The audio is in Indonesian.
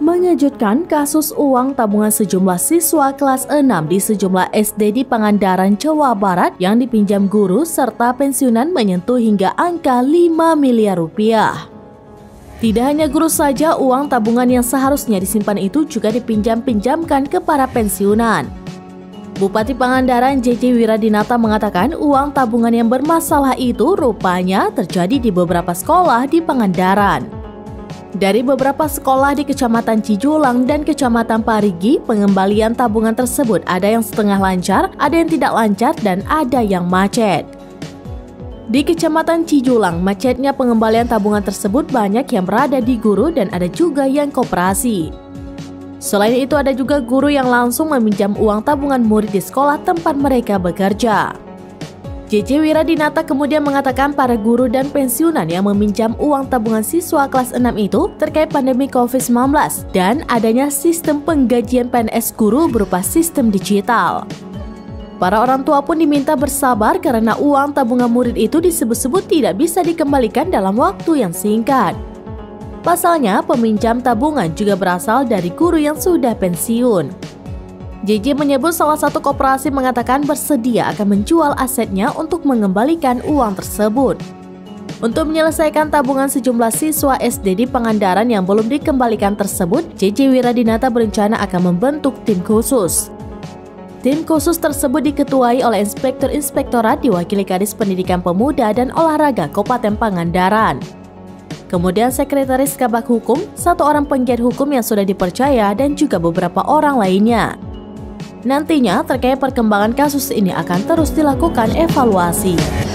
Mengejutkan, kasus uang tabungan sejumlah siswa kelas 6 di sejumlah SD di Pangandaran, Jawa Barat yang dipinjam guru serta pensiunan menyentuh hingga angka 5 miliar rupiah. Tidak hanya guru saja, uang tabungan yang seharusnya disimpan itu juga dipinjam-pinjamkan ke para pensiunan. Bupati Pangandaran JJ Wiradinata mengatakan uang tabungan yang bermasalah itu rupanya terjadi di beberapa sekolah di Pangandaran. Dari beberapa sekolah di Kecamatan Cijulang dan Kecamatan Parigi, pengembalian tabungan tersebut ada yang setengah lancar, ada yang tidak lancar, dan ada yang macet. Di Kecamatan Cijulang, macetnya pengembalian tabungan tersebut banyak yang berada di guru dan ada juga yang koperasi. Selain itu, ada juga guru yang langsung meminjam uang tabungan murid di sekolah tempat mereka bekerja. JJ Wiradinata kemudian mengatakan para guru dan pensiunan yang meminjam uang tabungan siswa kelas 6 itu terkait pandemi COVID-19 dan adanya sistem penggajian PNS guru berupa sistem digital. Para orang tua pun diminta bersabar karena uang tabungan murid itu disebut-sebut tidak bisa dikembalikan dalam waktu yang singkat. Pasalnya, peminjam tabungan juga berasal dari guru yang sudah pensiun. JJ menyebut salah satu koperasi mengatakan bersedia akan menjual asetnya untuk mengembalikan uang tersebut. Untuk menyelesaikan tabungan sejumlah siswa SD di Pangandaran yang belum dikembalikan tersebut, JJ Wiradinata berencana akan membentuk tim khusus. Tim khusus tersebut diketuai oleh Inspektur Inspektorat diwakili Kadis Pendidikan Pemuda dan Olahraga Kabupaten Pangandaran. Kemudian Sekretaris Kabak Hukum, satu orang penggiat hukum yang sudah dipercaya dan juga beberapa orang lainnya. Nantinya terkait perkembangan kasus ini akan terus dilakukan evaluasi.